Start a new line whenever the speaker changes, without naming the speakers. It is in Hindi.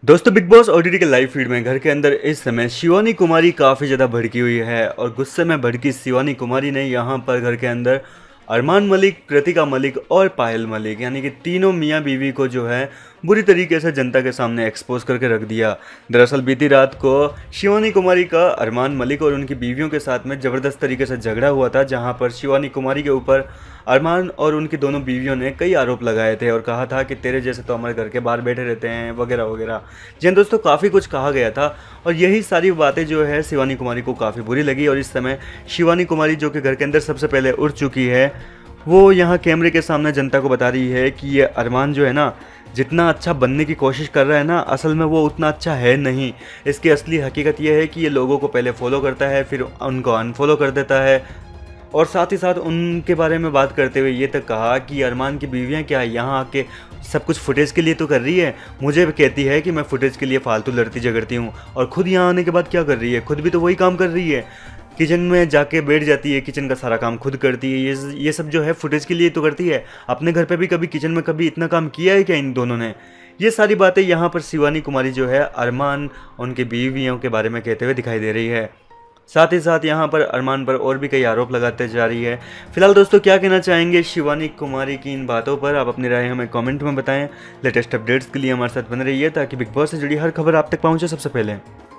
दोस्तों बिग बॉस ओटीटी के लाइव फीड में घर के अंदर इस समय शिवानी कुमारी काफ़ी ज़्यादा भड़की हुई है और गुस्से में भड़की शिवानी कुमारी ने यहाँ पर घर के अंदर अरमान मलिक, कृतिका मलिक और पायल मलिक यानी कि तीनों मियाँ बीवी को जो है बुरी तरीके से जनता के सामने एक्सपोज करके रख दिया। दरअसल बीती रात को शिवानी कुमारी का अरमान मलिक और उनकी बीवियों के साथ में ज़बरदस्त तरीके से झगड़ा हुआ था, जहां पर शिवानी कुमारी के ऊपर अरमान और उनकी दोनों बीवियों ने कई आरोप लगाए थे और कहा था कि तेरे जैसे तो हमारे घर के बाहर बैठे रहते हैं वगैरह वगैरह। जी दोस्तों, काफ़ी कुछ कहा गया था और यही सारी बातें जो है शिवानी कुमारी को काफ़ी बुरी लगी और इस समय शिवानी कुमारी जो कि घर के अंदर सबसे पहले उठ चुकी है, वो यहाँ कैमरे के सामने जनता को बता रही है कि ये अरमान जो है ना, जितना अच्छा बनने की कोशिश कर रहा है ना, असल में वो उतना अच्छा है नहीं। इसकी असली हकीकत ये है कि ये लोगों को पहले फॉलो करता है, फिर उनको अनफॉलो कर देता है। और साथ ही साथ उनके बारे में बात करते हुए ये तक कहा कि अरमान की बीवियाँ क्या यहाँ आके सब कुछ फुटेज के लिए तो कर रही है, मुझे भी कहती है कि मैं फुटेज के लिए फालतू लड़ती झगड़ती हूँ, और खुद यहाँ आने के बाद क्या कर रही है, खुद भी तो वही काम कर रही है, किचन में जाके बैठ जाती है, किचन का सारा काम खुद करती है। ये सब जो है फुटेज के लिए तो करती है, अपने घर पे भी कभी किचन में कभी इतना काम किया है क्या इन दोनों ने? ये सारी बातें यहाँ पर शिवानी कुमारी जो है अरमान उनके बीवियों के बारे में कहते हुए दिखाई दे रही है। साथ ही साथ यहाँ पर अरमान पर और भी कई आरोप लगाते जा रही है। फिलहाल दोस्तों, क्या कहना चाहेंगे शिवानी कुमारी की इन बातों पर? आप अपनी राय हमें कमेंट में बताएं। लेटेस्ट अपडेट्स के लिए हमारे साथ बने रहिए ताकि बिग बॉस से जुड़ी हर खबर आप तक पहुँचे सबसे पहले।